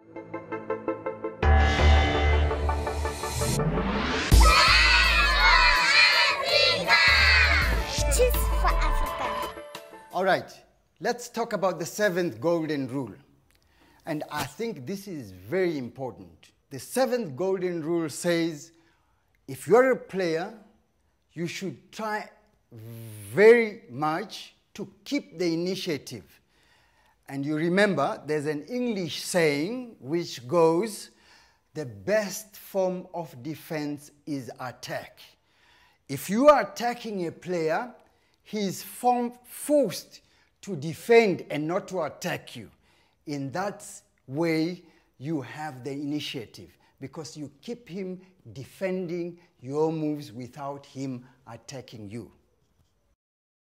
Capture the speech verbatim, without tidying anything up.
For Africa. All right, let's talk about the seventh golden rule. And I think this is very important. The seventh golden rule says, if you're a player, you should try very much to keep the initiative. And you remember, there's an English saying which goes, the best form of defense is attack. If you are attacking a player, he is forced to defend and not to attack you. In that way, you have the initiative because you keep him defending your moves without him attacking you.